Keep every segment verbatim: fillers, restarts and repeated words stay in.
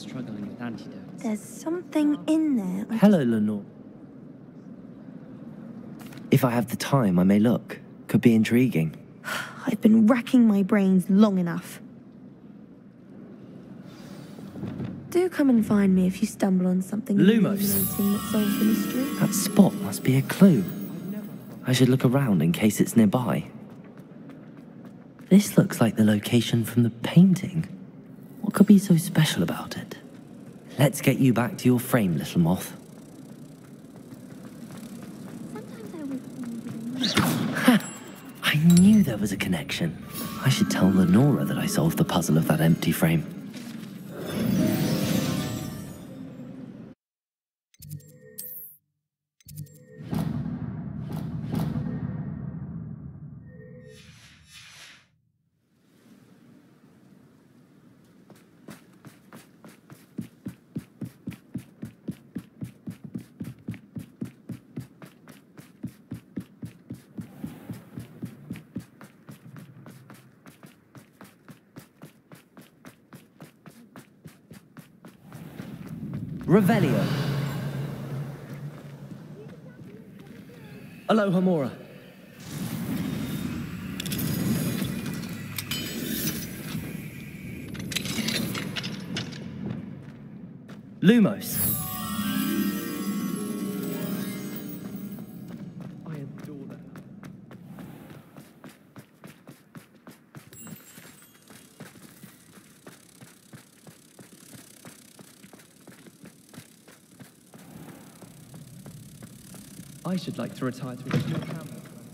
struggling with antidotes. There's something in there. I Hello, Lenore. If I have the time, I may look. Could be intriguing. I've been racking my brains long enough. Do come and find me if you stumble on something Lumos. illuminating that solves the mystery. That spot must be a clue. I should look around in case it's nearby. This looks like the location from the painting. What could be so special about it? Let's get you back to your frame, little moth. Ha! I knew there was a connection. I should tell Lenora that I solved the puzzle of that empty frame. Revelio. Alohomora. Lumos. I adore that. I should like to retire to a small camp.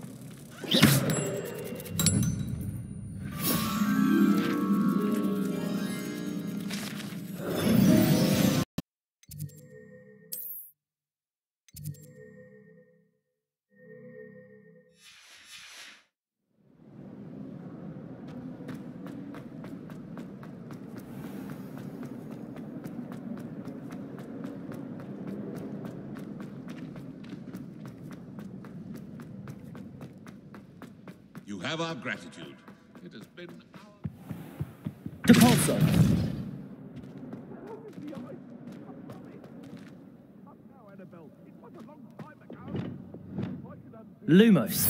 You have our gratitude. It has been our... Depulso. Lumos.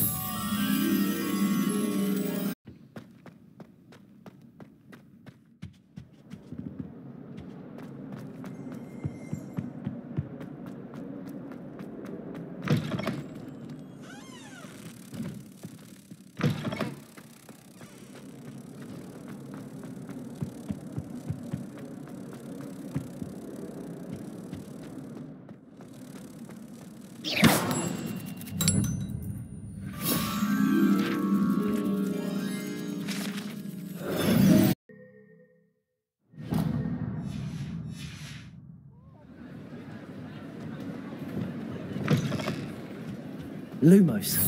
Lumos.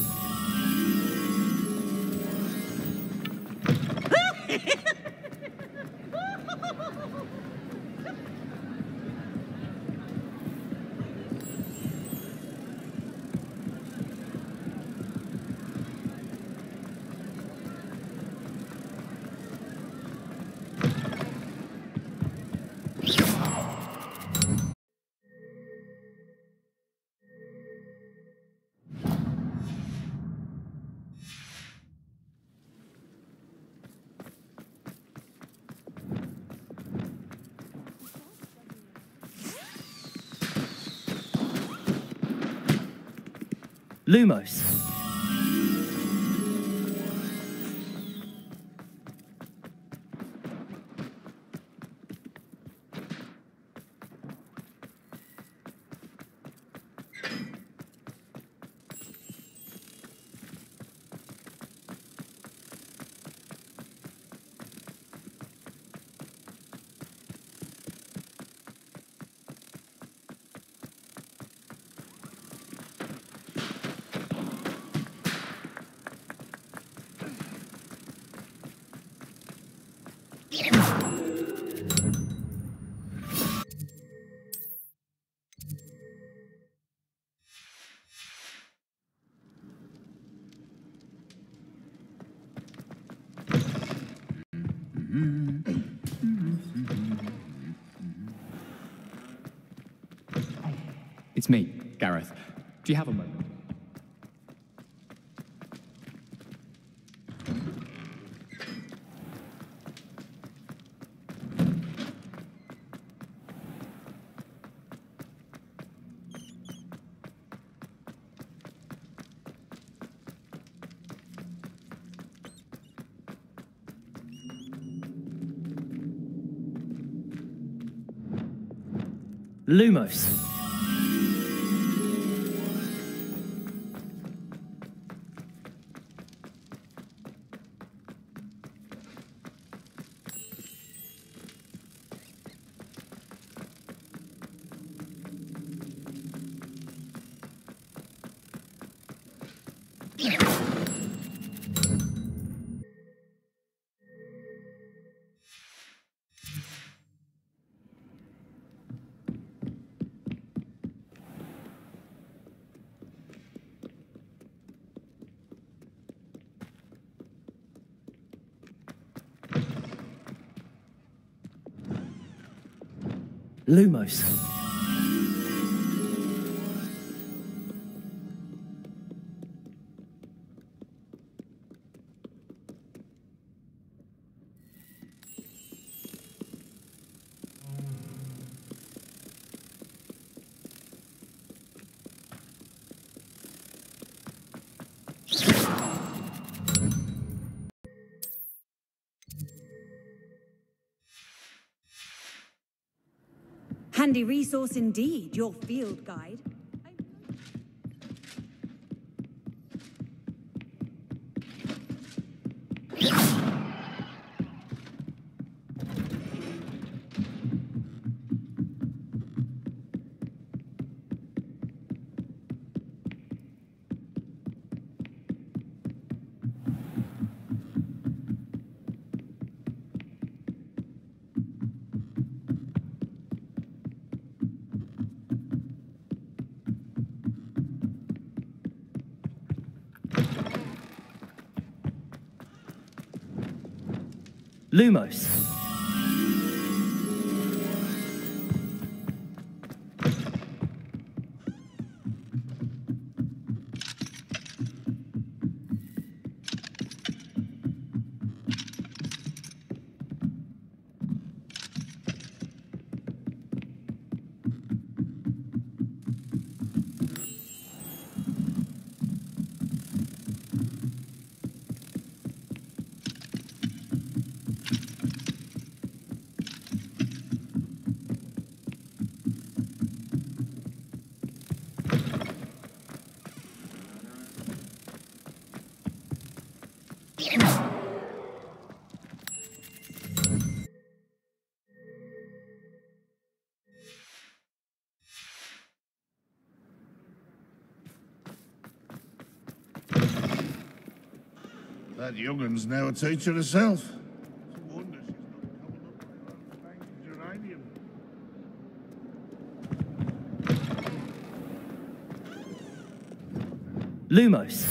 Lumos. It's me, Gareth. Do you have a moment? Lumos. Lumos. Handy resource indeed, your field guide. Lumos. That young'un's now a teacher herself. It's a wonder she's not coming up with her own geranium. Lumos.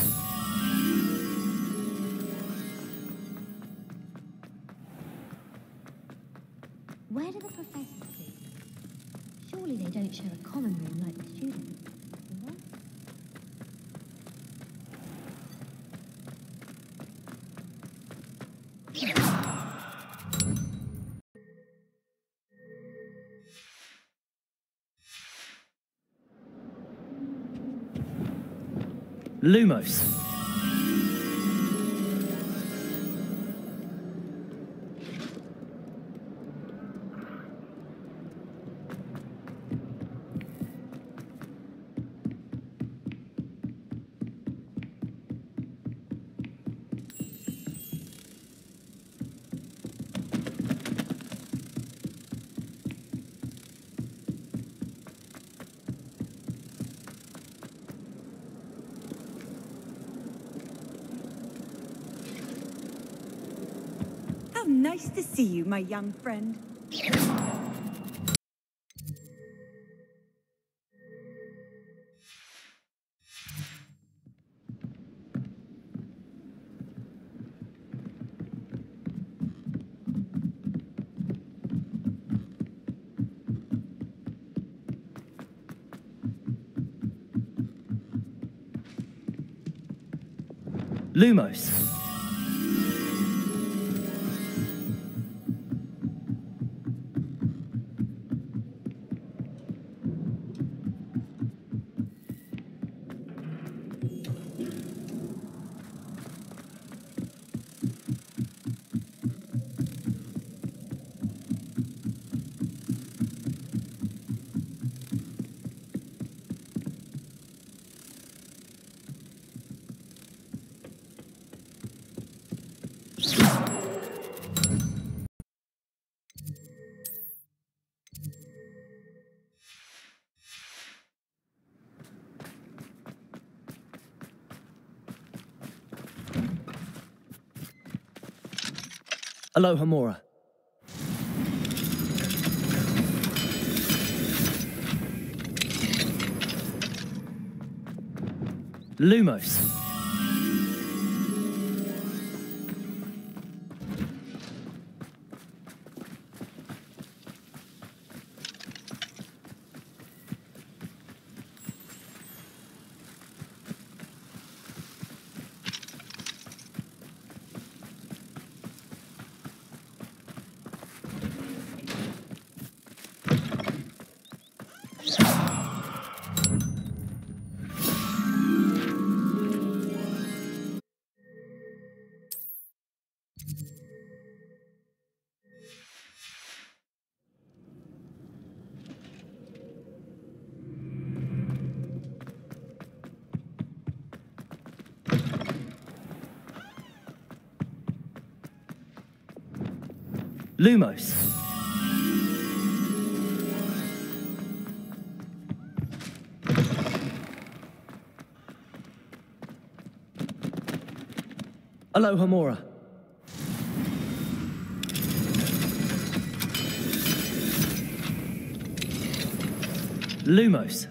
Where do the professors sleep? Surely they don't share a common room like the students. do they? Lumos. How nice to see you, my young friend. Lumos. Aloha Mora. Lumos. Lumos. Aloha Mora. Lumos.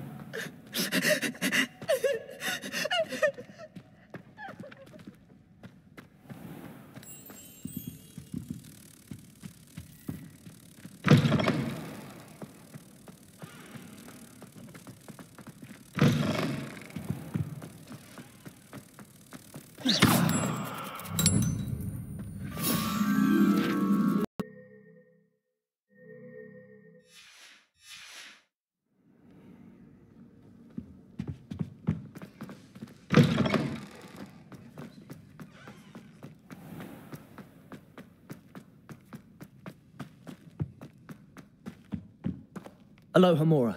Aloha Mora.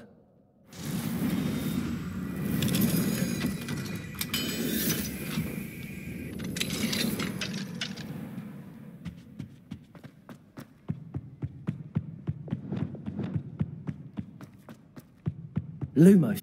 Lumos.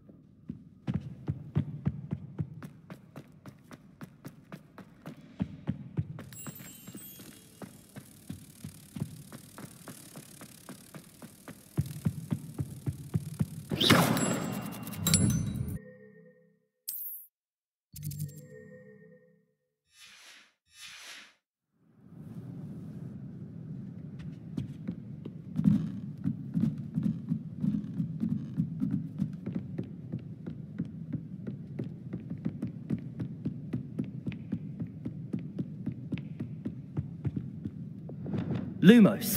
Lumos.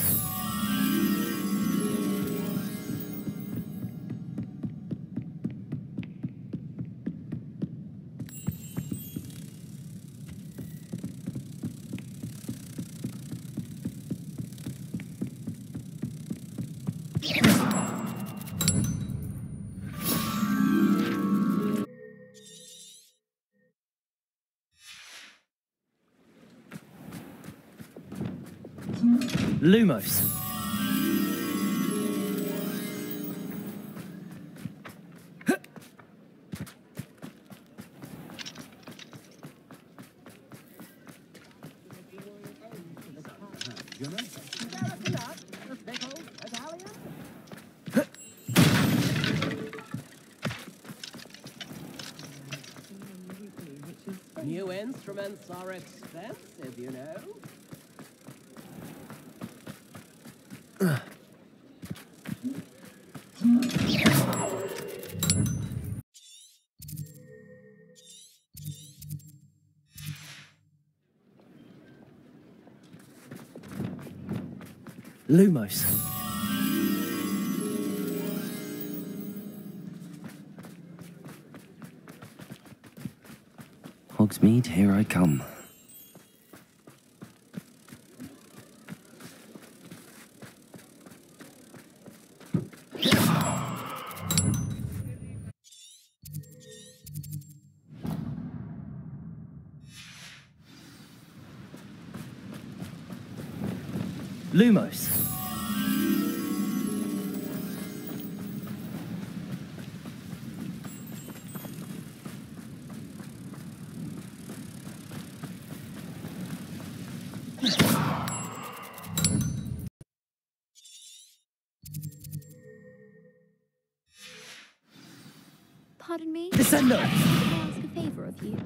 Lumos. New instruments are expensive, you know. Lumos. Hogsmeade, here I come. Lumos. Pardon me? Descendo! Can I ask a favour of you?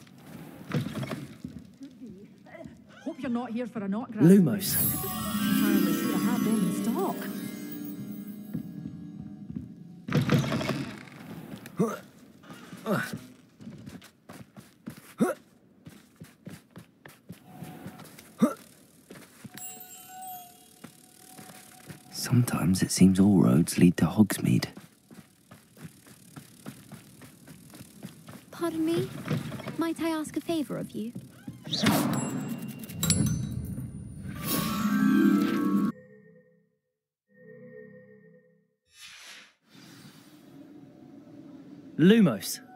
Hope you're not here for a knock, Lumos. Entirely sure I have them in stock. Sometimes it seems all roads lead to Hogsmeade. Pardon me? Might I ask a favour of you? Lumos.